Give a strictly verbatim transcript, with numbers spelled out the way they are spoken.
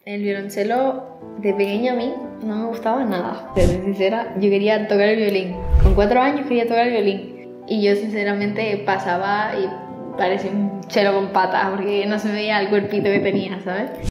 El violonchelo de pequeña a mí no me gustaba nada. Pero sincera, yo quería tocar el violín. Con cuatro años quería tocar el violín. Y yo sinceramente pasaba y parecía un chelo con patas porque no se veía el cuerpito que tenía, ¿sabes?